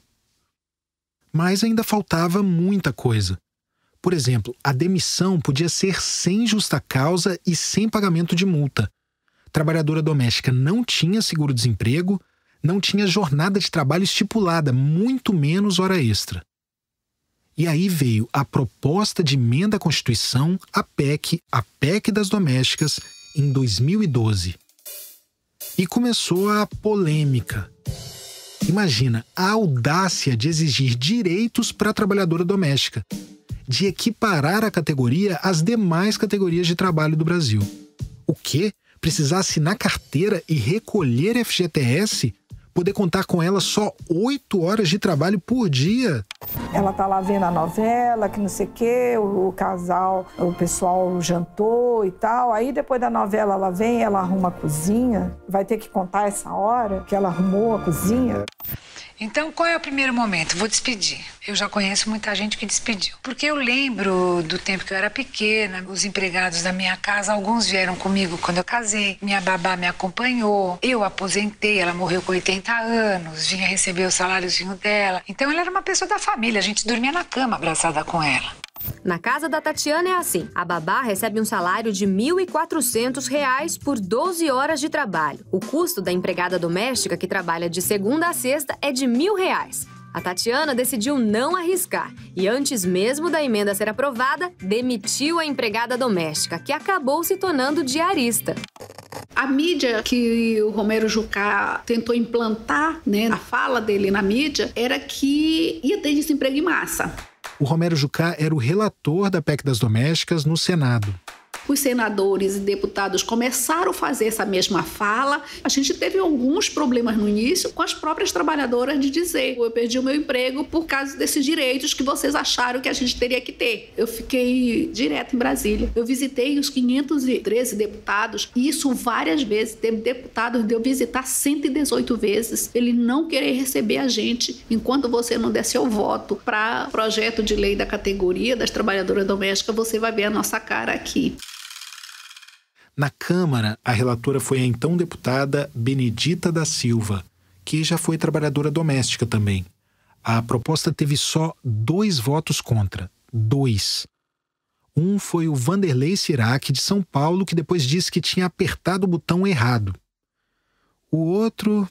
Mas ainda faltava muita coisa. Por exemplo, a demissão podia ser sem justa causa e sem pagamento de multa. Trabalhadora doméstica não tinha seguro-desemprego, não tinha jornada de trabalho estipulada, muito menos hora extra. E aí veio a proposta de emenda à Constituição, a PEC das domésticas, em 2012. E começou a polêmica. Imagina a audácia de exigir direitos para a trabalhadora doméstica, de equiparar a categoria às demais categorias de trabalho do Brasil. O quê? Precisar assinar carteira e recolher FGTS? Poder contar com ela só 8 horas de trabalho por dia? Ela tá lá vendo a novela, que não sei o quê, o casal, o pessoal jantou e tal. Aí depois da novela ela vem, ela arruma a cozinha. Vai ter que contar essa hora que ela arrumou a cozinha. Então, qual é o primeiro momento? Vou despedir. Eu já conheço muita gente que despediu. Porque eu lembro do tempo que eu era pequena, os empregados da minha casa, alguns vieram comigo quando eu casei. Minha babá me acompanhou. Eu aposentei, ela morreu com 80 anos, vinha receber o saláriozinho dela. Então ela era uma pessoa da família, a gente dormia na cama abraçada com ela. Na casa da Tatiana é assim. A babá recebe um salário de R$ 1.400 por 12 horas de trabalho. O custo da empregada doméstica que trabalha de segunda a sexta é de R$ 1.000. A Tatiana decidiu não arriscar e, antes mesmo da emenda ser aprovada, demitiu a empregada doméstica, que acabou se tornando diarista. A mídia que o Romero Jucá tentou implantar, né, a fala dele na mídia, era que ia ter desemprego em massa. O Romero Jucá era o relator da PEC das domésticas no Senado. Os senadores e deputados começaram a fazer essa mesma fala. A gente teve alguns problemas no início com as próprias trabalhadoras de dizer: eu perdi o meu emprego por causa desses direitos que vocês acharam que a gente teria que ter. Eu fiquei direto em Brasília. Eu visitei os 513 deputados e isso várias vezes. Teve deputados de eu visitar 118 vezes. Ele não querer receber a gente enquanto você não der seu voto para projeto de lei da categoria das trabalhadoras domésticas. Você vai ver a nossa cara aqui. Na Câmara, a relatora foi a então deputada Benedita da Silva, que já foi trabalhadora doméstica também. A proposta teve só 2 votos contra. 2. Um foi o Vanderlei Sirac, de São Paulo, que depois disse que tinha apertado o botão errado. O outro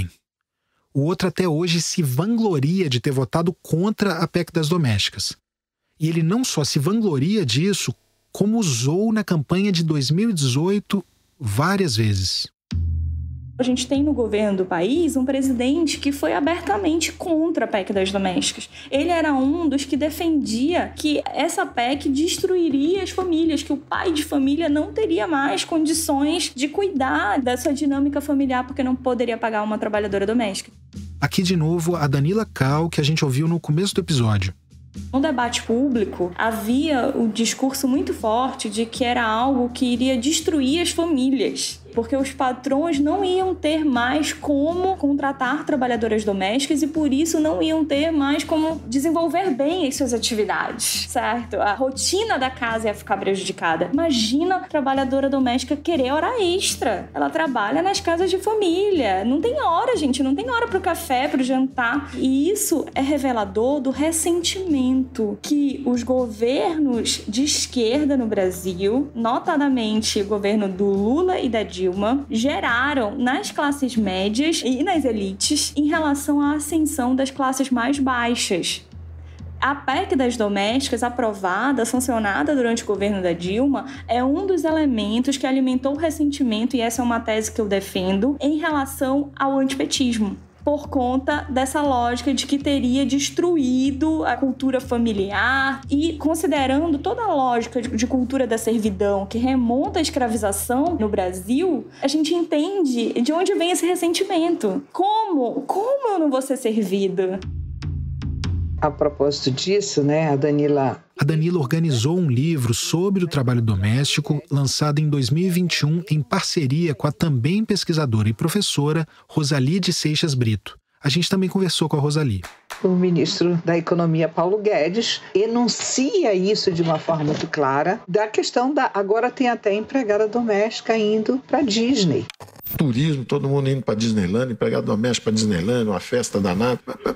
até hoje se vangloria de ter votado contra a PEC das domésticas. E ele não só se vangloria disso, como usou na campanha de 2018 várias vezes. A gente tem no governo do país um presidente que foi abertamente contra a PEC das domésticas. Ele era um dos que defendia que essa PEC destruiria as famílias, que o pai de família não teria mais condições de cuidar dessa dinâmica familiar porque não poderia pagar uma trabalhadora doméstica. Aqui de novo a Danila Cal, que a gente ouviu no começo do episódio. No debate público, havia o discurso muito forte de que era algo que iria destruir as famílias, porque os patrões não iam ter mais como contratar trabalhadoras domésticas e, por isso, não iam ter mais como desenvolver bem as suas atividades, certo? A rotina da casa ia ficar prejudicada. Imagina a trabalhadora doméstica querer hora extra. Ela trabalha nas casas de família. Não tem hora, gente. Não tem hora para o café, para o jantar. E isso é revelador do ressentimento que os governos de esquerda no Brasil, notadamente o governo do Lula e da Dilma, geraram nas classes médias e nas elites em relação à ascensão das classes mais baixas. A PEC das domésticas, aprovada, sancionada durante o governo da Dilma, é um dos elementos que alimentou o ressentimento, e essa é uma tese que eu defendo, em relação ao antipetismo, por conta dessa lógica de que teria destruído a cultura familiar e, considerando toda a lógica de cultura da servidão que remonta à escravização no Brasil, a gente entende de onde vem esse ressentimento. Como eu não vou ser servida? A propósito disso, né, a Danila organizou um livro sobre o trabalho doméstico, lançado em 2021 em parceria com a também pesquisadora e professora Rosali de Seixas Brito. A gente também conversou com a Rosali. O ministro da Economia, Paulo Guedes, enuncia isso de uma forma muito clara, da questão agora tem até empregada doméstica indo para Disney. Turismo, todo mundo indo para Disneyland, empregado doméstico para Disneyland, uma festa danada.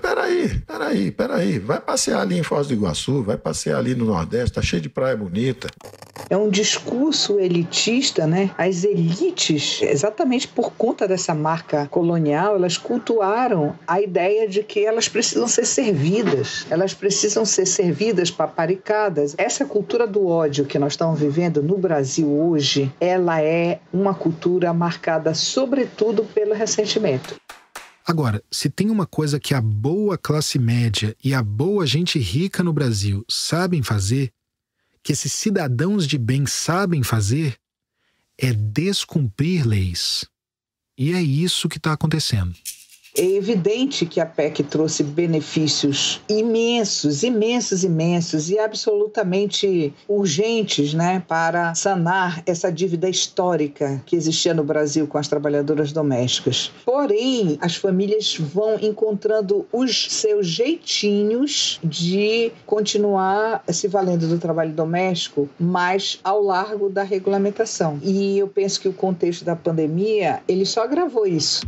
Peraí. Vai passear ali em Foz do Iguaçu, vai passear ali no Nordeste, tá cheio de praia bonita. É um discurso elitista, né? As elites, exatamente por conta dessa marca colonial, elas cultuaram a ideia de que elas precisam ser servidas. Elas precisam ser servidas, paparicadas. Essa cultura do ódio que nós estamos vivendo no Brasil hoje, ela é uma cultura marcada sobretudo pelo ressentimento. Agora, se tem uma coisa que a boa classe média e a boa gente rica no Brasil sabem fazer, que esses cidadãos de bem sabem fazer, é descumprir leis. E é isso que está acontecendo. É evidente que a PEC trouxe benefícios imensos e absolutamente urgentes, né, para sanar essa dívida histórica que existia no Brasil com as trabalhadoras domésticas. Porém, as famílias vão encontrando os seus jeitinhos de continuar se valendo do trabalho doméstico, mas ao largo da regulamentação. E eu penso que o contexto da pandemia, ele só agravou isso.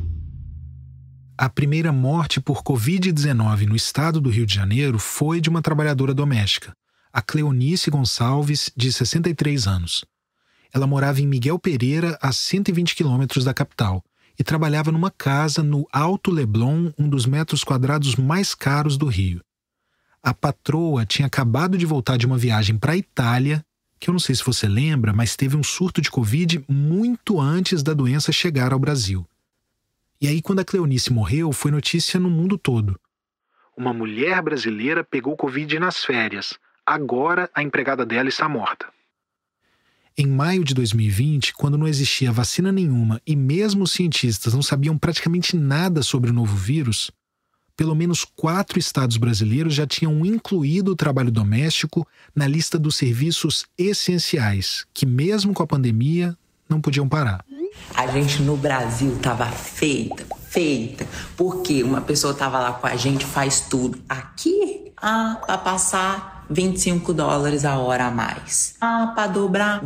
A primeira morte por Covid-19 no estado do Rio de Janeiro foi de uma trabalhadora doméstica, a Cleonice Gonçalves, de 63 anos. Ela morava em Miguel Pereira, a 120 quilômetros da capital, e trabalhava numa casa no Alto Leblon, um dos metros quadrados mais caros do Rio. A patroa tinha acabado de voltar de uma viagem para a Itália, que eu não sei se você lembra, mas teve um surto de Covid muito antes da doença chegar ao Brasil. E aí, quando a Cleonice morreu, foi notícia no mundo todo. Uma mulher brasileira pegou Covid nas férias. Agora a empregada dela está morta. Em maio de 2020, quando não existia vacina nenhuma e mesmo os cientistas não sabiam praticamente nada sobre o novo vírus, pelo menos 4 estados brasileiros já tinham incluído o trabalho doméstico na lista dos serviços essenciais, que mesmo com a pandemia não podiam parar. A gente no Brasil tava feita, porque uma pessoa tava lá com a gente, faz tudo. Aqui, pra passar $25 a hora a mais. Pra dobrar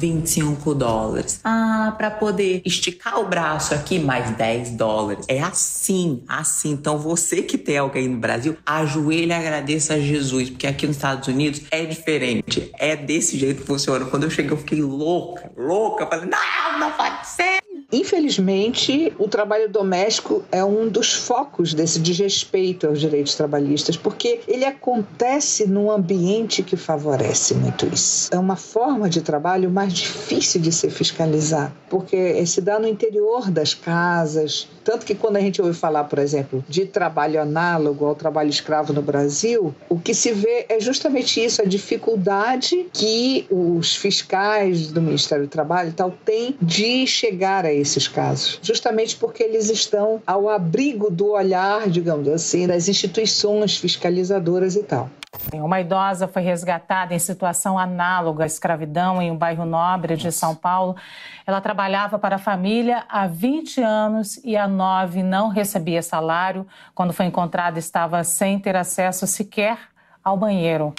$25. Pra poder esticar o braço aqui, mais $10. É assim. Então você que tem alguém no Brasil, ajoelha e agradeça a Jesus, porque aqui nos Estados Unidos é diferente. É desse jeito que funciona. Quando eu cheguei, eu fiquei louca. Falei, não pode ser. Infelizmente, o trabalho doméstico é um dos focos desse desrespeito aos direitos trabalhistas, porque ele acontece num ambiente que favorece muito isso. É uma forma de trabalho mais difícil de ser fiscalizado, porque se dá no interior das casas. Tanto que quando a gente ouve falar, por exemplo, de trabalho análogo ao trabalho escravo no Brasil, o que se vê é justamente isso, a dificuldade que os fiscais do Ministério do Trabalho e tal têm de chegar a esses casos, justamente porque eles estão ao abrigo do olhar, digamos assim, das instituições fiscalizadoras e tal. Uma idosa foi resgatada em situação análoga à escravidão em um bairro nobre de São Paulo. Ela trabalhava para a família há 20 anos e há 9 não recebia salário. Quando foi encontrada, estava sem ter acesso sequer ao banheiro.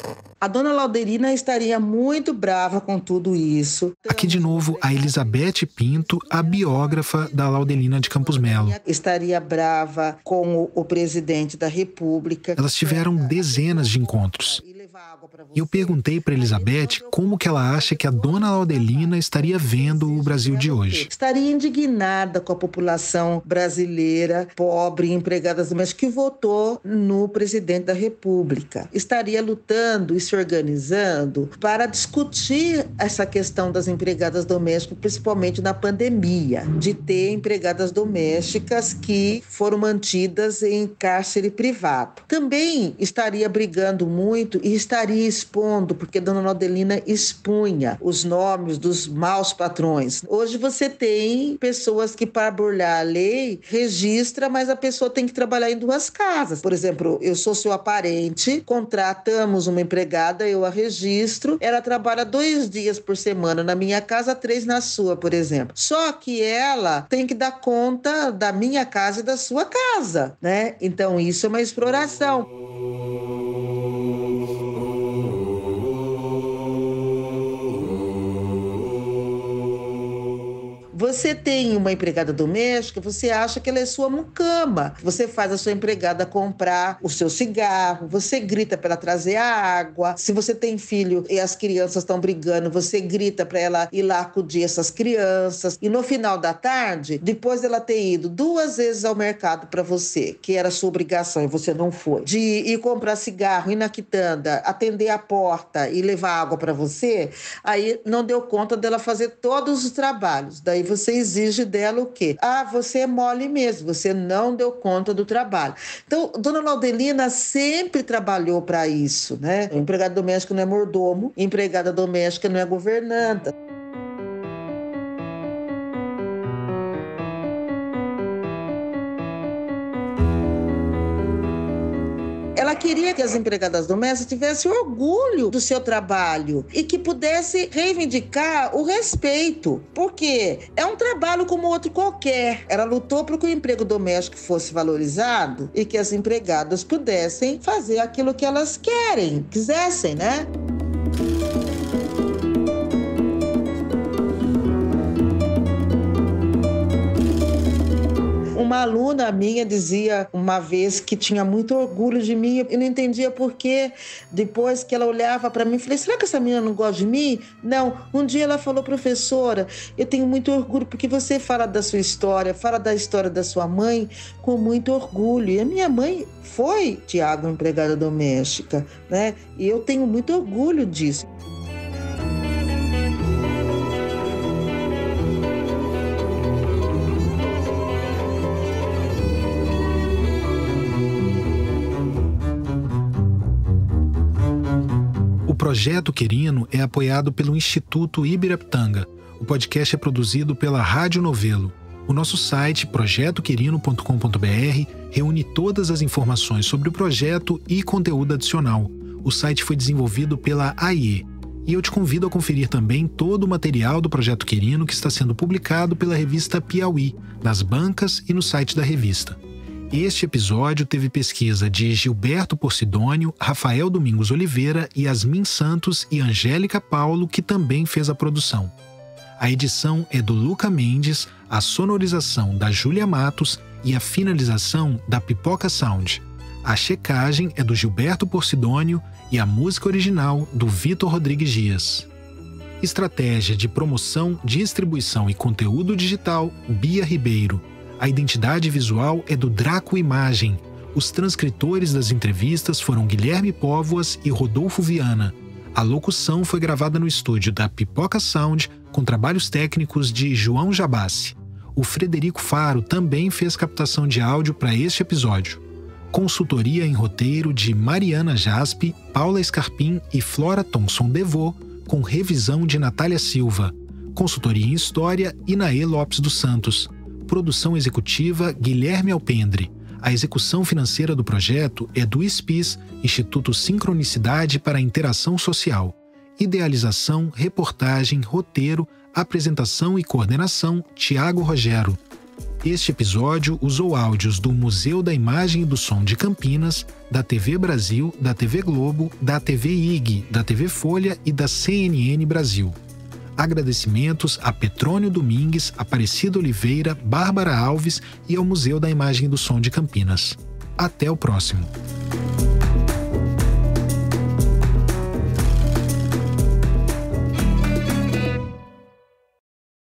A dona Laudelina estaria muito brava com tudo isso. Aqui de novo a Elizabeth Pinto, a biógrafa da Laudelina de Campos Melo. Estaria brava com o presidente da República. Elas tiveram dezenas de encontros. E eu perguntei para Elizabeth como que ela acha que a dona Laudelina estaria vendo o Brasil de hoje. Estaria indignada com a população brasileira, pobre, empregada doméstica, que votou no presidente da República. Estaria lutando e se organizando para discutir essa questão das empregadas domésticas, principalmente na pandemia, de ter empregadas domésticas que foram mantidas em cárcere privado. Também estaria brigando muito e estaria expondo, porque dona Laudelina expunha os nomes dos maus patrões. Hoje você tem pessoas que, para burlar a lei, registra, mas a pessoa tem que trabalhar em 2 casas. Por exemplo, eu sou sua parente, contratamos uma empregada, eu a registro, ela trabalha 2 dias por semana na minha casa, 3 na sua, por exemplo. Só que ela tem que dar conta da minha casa e da sua casa, né? Então isso é uma exploração. Você tem uma empregada doméstica, você acha que ela é sua mucama. Você faz a sua empregada comprar o seu cigarro, você grita para ela trazer a água. Se você tem filho e as crianças estão brigando, você grita para ela ir lá acudir essas crianças. E no final da tarde, depois dela ter ido 2 vezes ao mercado para você, que era sua obrigação e você não foi, de ir comprar cigarro, ir na quitanda, atender a porta e levar água para você, aí não deu conta dela fazer todos os trabalhos. Daí você exige dela o quê? Você é mole mesmo, você não deu conta do trabalho. Então, dona Laudelina sempre trabalhou para isso, né? Empregado doméstico não é mordomo, empregada doméstica não é governanta. Ela queria que as empregadas domésticas tivessem orgulho do seu trabalho e que pudesse reivindicar o respeito, porque é um trabalho como outro qualquer. Ela lutou para que o emprego doméstico fosse valorizado e que as empregadas pudessem fazer aquilo que elas quisessem, né? Uma aluna minha dizia uma vez que tinha muito orgulho de mim e não entendia por quê. Depois que ela olhava para mim, eu falei, será que essa menina não gosta de mim? Não. Um dia ela falou, professora, eu tenho muito orgulho porque você fala da sua história, fala da história da sua mãe com muito orgulho. E a minha mãe foi, Tiago, empregada doméstica, né? E eu tenho muito orgulho disso. O Projeto Querino é apoiado pelo Instituto Ibirapitanga. O podcast é produzido pela Rádio Novelo. O nosso site, projetoquerino.com.br, reúne todas as informações sobre o projeto e conteúdo adicional. O site foi desenvolvido pela AIE. E eu te convido a conferir também todo o material do Projeto Querino que está sendo publicado pela revista Piauí, nas bancas e no site da revista. Este episódio teve pesquisa de Gilberto Porcidônio, Rafael Domingos Oliveira, Yasmin Santos e Angélica Paulo, que também fez a produção. A edição é do Luca Mendes, a sonorização da Júlia Matos e a finalização da Pipoca Sound. A checagem é do Gilberto Porcidônio e a música original do Vitor Rodrigues Dias. Estratégia de promoção, distribuição e conteúdo digital, Bia Ribeiro. A identidade visual é do Draco Imagem. Os transcritores das entrevistas foram Guilherme Póvoas e Rodolfo Viana. A locução foi gravada no estúdio da Pipoca Sound, com trabalhos técnicos de João Jabassi. O Frederico Faro também fez captação de áudio para este episódio. Consultoria em roteiro de Mariana Jaspe, Paula Scarpim e Flora Thomson Devô, com revisão de Natália Silva. Consultoria em História, Inaê Lopes dos Santos. Produção executiva, Guilherme Alpendre. A execução financeira do projeto é do ISPIS, Instituto Sincronicidade para a Interação Social. Idealização, reportagem, roteiro, apresentação e coordenação, Tiago Rogero. Este episódio usou áudios do Museu da Imagem e do Som de Campinas, da TV Brasil, da TV Globo, da TV IG, da TV Folha e da CNN Brasil. Agradecimentos a Petrônio Domingues, Aparecida Oliveira, Bárbara Alves e ao Museu da Imagem e do Som de Campinas. Até o próximo.